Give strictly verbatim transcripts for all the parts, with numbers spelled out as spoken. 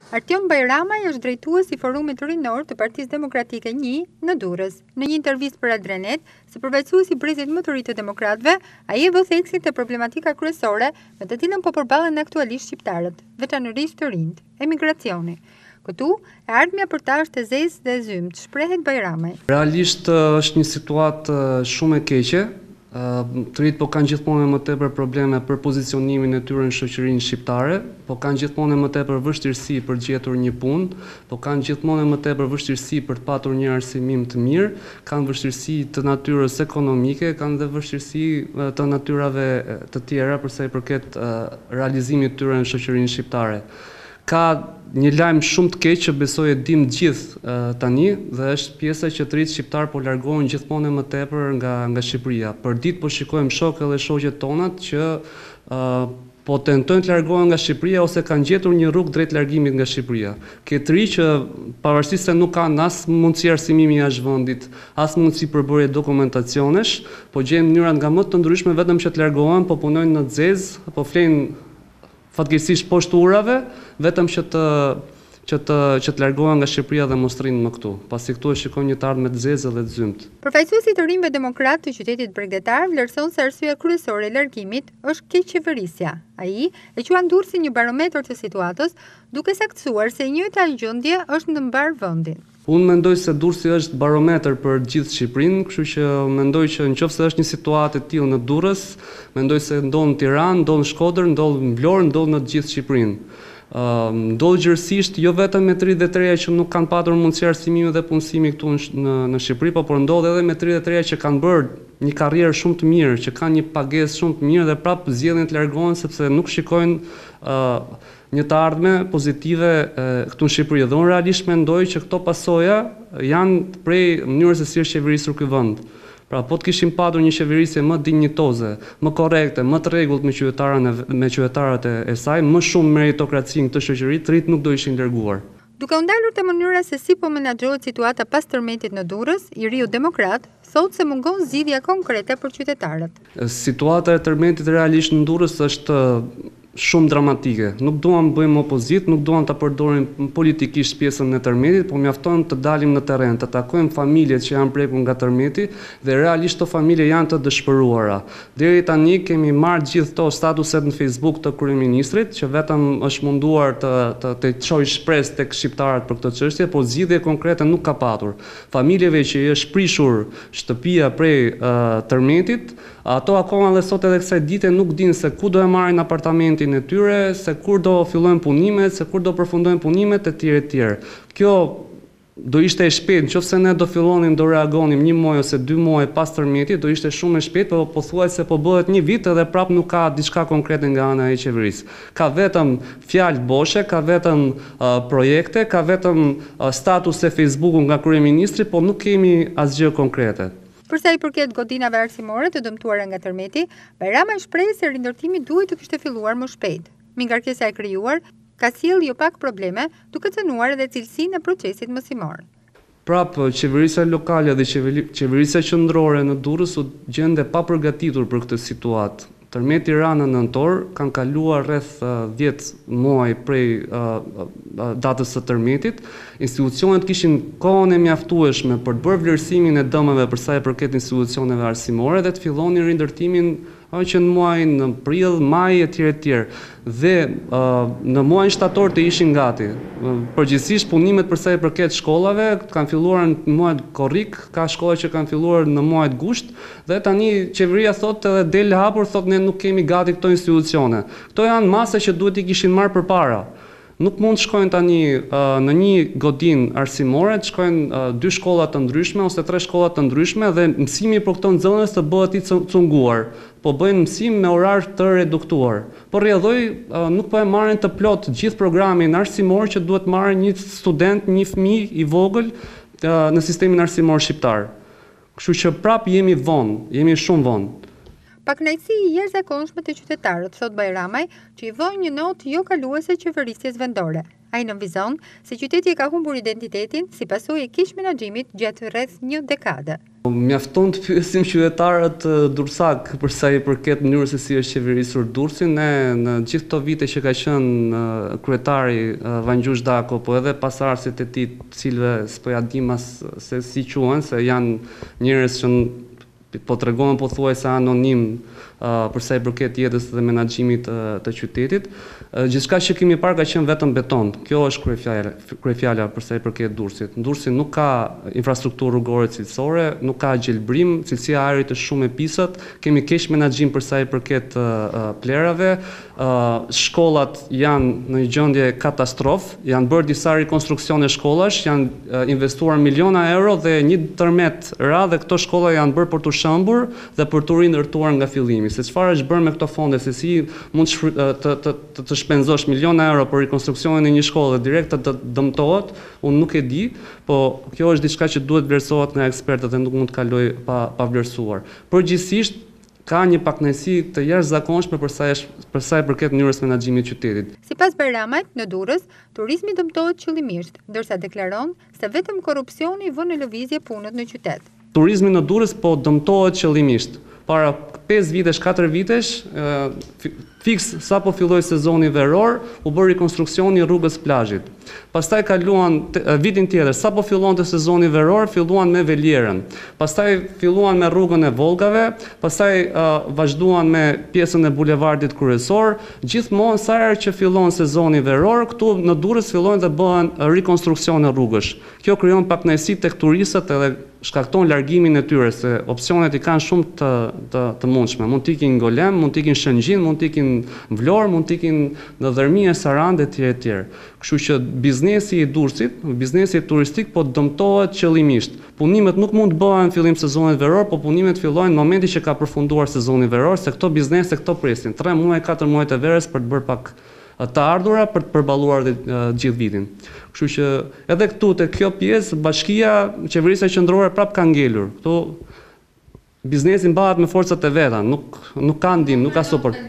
Durrës Bajramaj është drejtues i Forumit Rinor të Partisë Demokratike një në Durrës. Në një intervistë për Adrenet, si përfaqësues i brezit më të ri të demokratëve, ai e vë theksin te problematika kryesore me të cilën po përballen aktualisht shqiptarët, veçanërisht të rinjt, emigracioni. Këtu, e ardhmja për ta është e zezë dhe e zymt, shprehet Bajramaj. Realisht është një situatë shumë e keqe. Të rinjt po kanë gjithmonë më tepër probleme për pozicionimin e tyre në shoqërinë shqiptare, po kanë gjithmonë më tepër vështirësi për gjetur një punë, po kanë gjithmonë më tepër vështirësi për të patur një arsimim të mirë, kanë vështirësi të natyrës ekonomike, kanë dhe vështirësi të natyrave të tjera përsa i përket realizimit të tyre në shoqërinë shqiptare. Ka një lajm shumë të keq që besoj e dim gjithë uh, tani dhe është pjesa që të rinjt shqiptar po largohen gjithmonë më tepër nga nga Shqipëria. Për ditë po shikojmë shokë dhe shoqet tonat që uh, po tentojnë të largohen nga Shqipëria ose kanë gjetur një rrugë drejt largimit nga Shqipëria. Këtë rinj që pavarësisht se nuk kanë as mundësi arsimimi jashtë vendit, as mundësi përbërje dokumentacionesh, po gjejnë mënyra nga më të ndryshme vetëm që të largohen, po punojnë në zezë, po flenë fatkeqësisht poshtë urave, vetëm që të që të që të largohen nga Shqipëria dhe mos rrinë më këtu. Pasi këtu e shikojnë një të ardhmë të zezë dhe të zymt. Përfaqësuesi i rinjve demokrat të qytetit bregdetar vlerëson se arsyeja kryesore e largimit është keq qeverisja. Ai e quan Durrës si një barometër të situatës, duke saktësuar se e njëjta gjendje është në mbar vendin. Unë mendoj se Durrësi është barometër për gjithë Shqipërinë, kështu që mendoj që nëse është një situatë e tillë në Durrës, mendoj se ndodh në Tiranë, ndodh në Shkodër, ndodh në Vlorë, ndodh në të gjithë Shqipërinë. Uh, ndodh gjërësisht jo vetëm me të rinjt dhe të reja që nuk kanë patur mundësi arsimimi dhe punësimi këtu në, në Shqipëri, po por ndodh edhe me të rinjt dhe të reja që kanë bërë një karrierë shumë të mirë, që kanë një pagesë shumë të mirë dhe prapë zgjedhin të largohen sepse nuk shikojnë uh, një të ardhme pozitive uh, këtu në Shqipëri. Dhe unë realisht mendoj që këto pasoja janë prej mënyrës se si është qeverisur ky vend. Pra, po të kishim patur një qeverisje më dinjitoze, më korrekte, më të rregullt me qytetarët me qytetarët e, e saj, më shumë meritokraci në këtë shoqëri, të rinjt nuk do ishin larguar. Duke u ndalur te mënyra se si po menaxhohet situata pas tërmetit në Durrës, i riu demokrat thotë se mungon zgjidhja konkrete për qytetarët. Situata e tërmetit realisht në Durrës është shumë dramatike. Nuk duam bëjmë opozit, nuk duam ta përdorim politikisht pjesën e tërmetit, po mjafton të dalim në terren, të takojmë familjet që janë prekur nga tërmeti dhe realisht to familje janë të dëshpëruara. Deri tani kemi marrë gjithë to statuset në Facebook të kryeministrit, që vetëm është munduar të të të çojë shpresë tek shqiptarët për këtë çështje, por zgjidhje konkrete nuk ka patur. Familjeve që i është prishur shtëpia prej uh, tërmetit, ato akoma dhe sot edhe kësaj dite nuk dinë se ku do e marrin apartamentin e tyre, se kur do fillojnë punimet, se kur do përfundojnë punimet e tjerë e tjerë. Kjo do ishte e shpejt, nëse ne do fillonim do reagonim një muaj ose dy muaj pas tërmetit, do ishte shumë e shpejt, por pothuajse po bëhet një vit edhe prap nuk ka diçka konkrete nga ana e qeverisë. Ka vetëm fjalë boshe, ka vetëm uh, projekte, ka vetëm uh, statuse Facebooku nga kryeministri, po nuk kemi asgjë konkrete. Përsa i përket godinave arsimore të dëmtuara nga tërmeti, Bajramaj shpreh se rindërtimi duhet të kishte filluar më shpejt. Mi ngarkesa e krijuar ka sjellë jo pak probleme, duke cënuar edhe cilësinë e procesit mësimor. Prapë, qeverisja lokale dhe qeverisja qendrore në Durrës u gjende pa përgatitur për këtë situatë. Tërmeti ra në nëntor, kanë kaluar rreth dhjetë muaj prej uh, uh, datës së tërmetit. Institucionet kishin kohën e mjaftueshme për të bërë vlerësimin e dëmeve për sa i përket institucioneve arsimore dhe të fillonin rindërtimin që në muajin në prill, maj e tjerë e tjerë. Dhe uh, në muajin shtator të ishin gati. Uh, Përgjithsisht punimet për sa i përket shkollave kanë filluar në muajin korrik, ka shkolla që kanë filluar në muajin gusht dhe tani qeveria thotë edhe del hapur, thotë ne nuk kemi gati këto institucione. Këto janë masa që duhet i kishin marrë përpara. Nuk mund të shkojnë tani uh, në një godinë arsimore, të shkojnë uh, dy shkolla të ndryshme ose tre shkolla të ndryshme dhe mësimi për këto nxënës të bëhet i cunguar. Po bëjnë mësim me orar të reduktuar. Por rrjedhoj uh, nuk po e marrin të plot gjithë programin arsimor që duhet marrë një student, një fëmijë i vogël uh, në sistemin arsimor shqiptar. Kështu që prap jemi vonë, jemi shumë vonë. Pakënaqësi i jashtëzakonshme të qytetarët, thot Bajramaj, që i vojnë një notë jo kaluese qeverisjes vendore. Ai nënvizon se qyteti e ka humbur identitetin si pasojë e keq menaxhimit gjatë rreth një dekade. Mjafton të pyesim qytetarët durrësak për sa i përket mënyrës se si është qeverisur Durrësi. Ne në gjithë këto vite që ka qenë kryetari Vangjush Dako, po edhe pasardhësit e tij, të cilëve s'po ja dim as se si quhen, se janë njerëz që po tregohen pothuajse anonim uh, për sa i përket jetës dhe menaxhimit uh, të qytetit. Uh, Gjithçka që kemi parë ka qenë vetëm beton. Kjo është kryefjala, kryefjala për sa i përket Durrësit. Durrësi nuk ka infrastrukturë rrugore cilësore, nuk ka gjelbrim, cilësia e ajrit është shumë e pisët, kemi keq menaxhim për sa i përket uh, plerave, uh, shkollat janë në një gjendje katastrofë, janë bërë disa rikonstruksione shkollash, janë uh, investuar miliona euro dhe një tërmet ra dhe këto shkolla janë bërë për të shëmbur dhe për të rindërtuar nga fillimi. Se çfarë është bërë me këto fonde, se si mund të, të, të, të shpenzosh miliona euro për rikonstruksionin e një shkolle dhe direkt të dëmtohet, unë nuk e di, po kjo është diçka që duhet vlerësohet nga ekspertët dhe nuk mund të kaloj pa, pa vlerësuar. Përgjithsisht, ka një pakënaqësi të jashtëzakonshme për sa për sa i përket mënyrës menaxhimit të qytetit. Sipas Bajramajt, në Durrës, turizmi dëmtohet qëllimisht, ndërsa deklaron se vetëm korrupsioni vën në lëvizje punët në qytet. Turizmi në Durrës po dëmtohet qëllimisht. Para pesë vitesh, katër vitesh, fiks sa po filloi sezoni veror, u bë rikonstruksioni i rrugës plazhit. Pastaj kaluan vitin tjetër, sa po fillonte sezoni veror, filluan me velierën. Pastaj filluan me rrugën e Volgave, pastaj uh, vazhduan me pjesën e bulevardit kryesor. Gjithmonë sa herë që fillon sezoni veror, këtu në Durrës fillojnë të bëhen rikonstruksione rrugësh. Kjo krijon pakënaqësi tek turistët edhe shkakton largimin e tyre, se opsionet i kanë shumë të, të, të mundshme. Mund të ikin Golem, mund të ikin Shëngjin, mund të ikin Vlorë, mund të ikin në Dërmie, Sarandë etj etj. Kështu që biznesi i Durrësit, biznesi turistik po dëmtohet qëllimisht. Punimet nuk mund të bëhen fillim sezonit veror, po punimet fillojnë në momentin që ka përfunduar sezoni veror, se këto biznese këto presin tre muaj, katër muaj të verës për të bërë pak të ardhura për të përballuar dhe uh, gjithë vitin. Kështu që edhe këtu te kjo pjesë bashkia, qeverisja qendrore prap ka ngelur. Këtu biznesi mbahet me forcat e veta, nuk nuk ka ndim, nuk ka suport.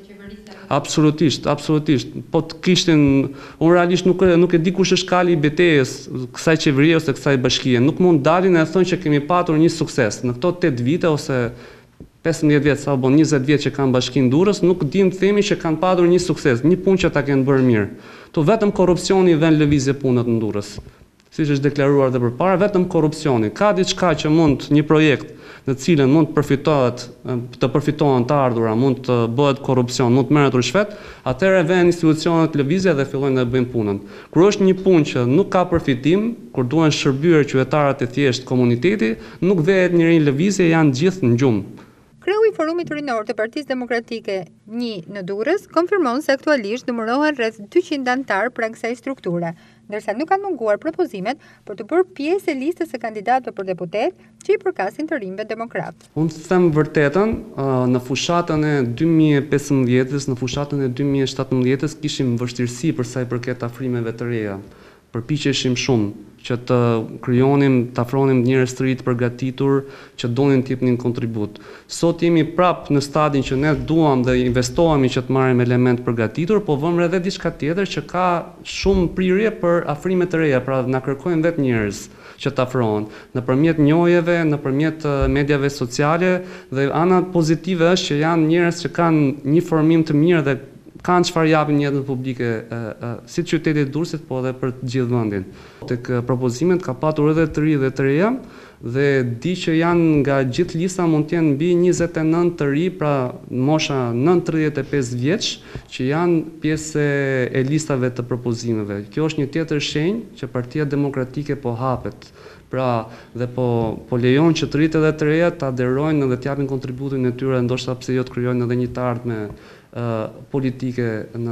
Absolutisht, absolutisht. Po të kishin, unë realisht nuk nuk e di kush është kali i betejës kësaj qeverie ose kësaj bashkie. Nuk mund dalin e thonë që kemi patur një sukses në këto tetë vite ose pesëmbëdhjetë vjet apo njëzet vjet që kanë bashkinë Durrës, nuk dim të themi që kanë patur një sukses, një punë që ta kenë bërë mirë. Tu vetëm korrupsioni vën lëvizje punët në Durrës. Siç është deklaruar edhe përpara, vetëm korrupsioni. Ka diçka që mund një projekt në cilën mund të përfitohet, të përfitohen të ardhura, mund të bëhet korrupsion, mund të merret rishvet, atëherë vjen institucionet lëvizje dhe fillojnë të bëjnë punën. Kur është një punë që nuk ka përfitim, kur duhen shërbyer qytetarët e thjeshtë, komuniteti, nuk vehet njëri lëvizje, janë gjithë në gjumë. Kreu i Forumit Rinor të Partisë Demokratike një në Durrës konfirmon se aktualisht numërohen rreth dyqind anëtar pranë kësaj strukture, ndërsa nuk kanë munguar propozimet për të bërë pjesë e listës së kandidatëve për deputet që i përkasin të rinjve demokrat. Unë të them vërtetën, në fushatën e dy mijë e pesëmbëdhjetës, në fushatën e dy mijë e shtatëmbëdhjetës kishim vështirësi për sa i përket afrimeve të reja. Përpiqeshim shumë që të krijonim, të afronim njerëz të ri të përgatitur që donin të jepnin kontribut. Sot jemi prap në stadin që ne duam dhe investohemi që të marrim element përgatitur, po vëmë edhe diçka tjetër që ka shumë prirje për afrime të reja, pra na kërkojnë vetë njerëz që të afrohen nëpërmjet njohjeve, nëpërmjet mediave sociale, dhe ana pozitive është që janë njerëz që kanë një formim të mirë dhe kanë çfarë japin në jetën publike e, e, si të qytetit të Durrësit, po edhe për të gjithë vendin. Tek propozimet ka patur edhe të ri dhe të reja, dhe di që janë nga gjithë lista mund të jenë mbi njëzet e nëntë të ri, pra mosha nën tridhjetë e pesë vjeç, që janë pjesë e listave të propozimeve. Kjo është një tjetër shenjë që Partia Demokratike po hapet. Pra, dhe po, po lejon që të rritë edhe të reja të aderojnë dhe të japin kontributin e tyre, ndoshta pse jo të krijojnë edhe një të ardhme uh, politike në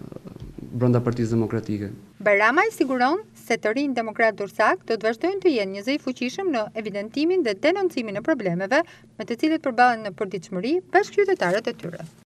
brenda Partisë Demokratike. Bajramaj siguron se të rinj demokrat durrësak do të vazhdojnë të jenë një zë i fuqishëm në evidentimin dhe denoncimin e problemeve me të cilët përballen në përditshmëri bashkëqytetarët e tyre.